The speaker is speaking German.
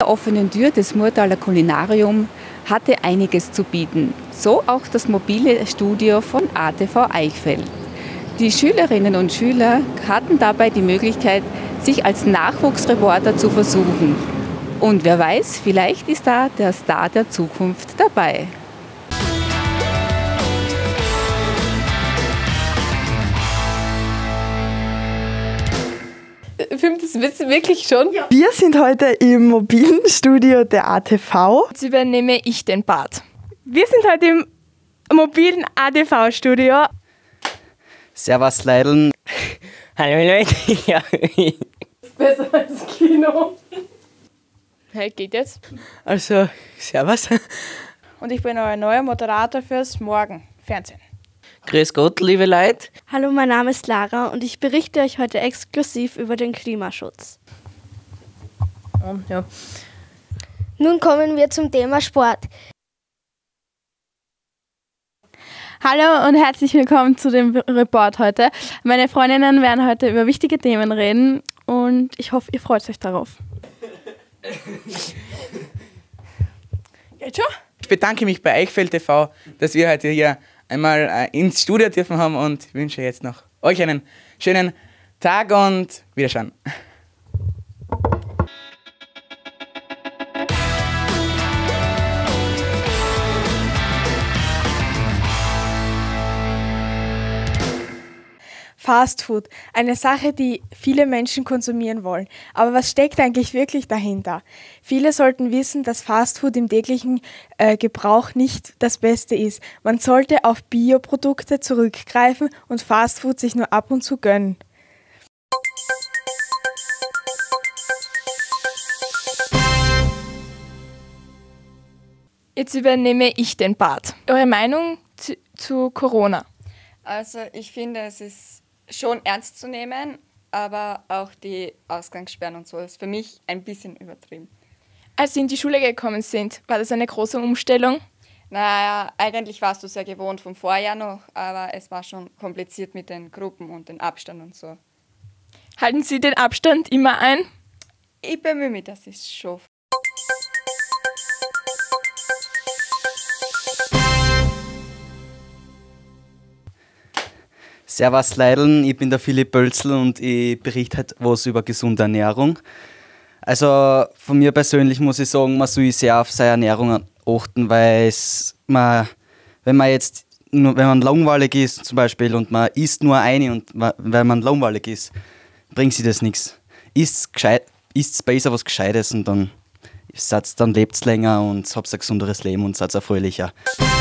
Der offenen Tür des Murtaler Kulinarium hatte einiges zu bieten, so auch das mobile Studio von ATV Eichfeld. Die Schülerinnen und Schüler hatten dabei die Möglichkeit, sich als Nachwuchsreporter zu versuchen. Und wer weiß, vielleicht ist da der Star der Zukunft dabei. Filmt das wirklich schon? Ja. Wir sind heute im mobilen Studio der ATV. Jetzt übernehme ich den Part. Wir sind heute im mobilen ATV-Studio. Servus Leideln. Hallo Leute. Ja. Besser als Kino. Hey, geht jetzt? Also, servus. Und ich bin euer neuer Moderator fürs Morgenfernsehen. Grüß Gott, liebe Leute. Hallo, mein Name ist Lara und ich berichte euch heute exklusiv über den Klimaschutz. Ja. Nun kommen wir zum Thema Sport. Hallo und herzlich willkommen zu dem Report heute. Meine Freundinnen werden heute über wichtige Themen reden und ich hoffe, ihr freut euch darauf. Geht schon? Ich bedanke mich bei Eichfeld TV, dass wir heute hier einmal ins Studio dürfen haben und wünsche jetzt noch euch einen schönen Tag und Wiederschauen. Fast Food, eine Sache, die viele Menschen konsumieren wollen. Aber was steckt eigentlich wirklich dahinter? Viele sollten wissen, dass Fast Food im täglichen Gebrauch nicht das Beste ist. Man sollte auf Bioprodukte zurückgreifen und Fast Food sich nur ab und zu gönnen. Jetzt übernehme ich den Part. Eure Meinung zu Corona? Also ich finde, es ist schon ernst zu nehmen, aber auch die Ausgangssperren und so ist für mich ein bisschen übertrieben. Als Sie in die Schule gekommen sind, war das eine große Umstellung? Naja, eigentlich warst du es ja gewohnt vom Vorjahr noch, aber es war schon kompliziert mit den Gruppen und dem Abstand und so. Halten Sie den Abstand immer ein? Ich bemühe mich, das ist schon. Servus Leideln, ich bin der Philipp Bölzl und ich berichte heute was über gesunde Ernährung. Also von mir persönlich muss ich sagen, man soll sehr auf seine Ernährung achten, weil wenn man langweilig ist zum Beispiel und man isst nur eine und weil man langweilig ist, bringt sich das nichts. Isst besser was Gescheites und dann lebt es länger und habt ein gesunderes Leben und seid erfreulicher.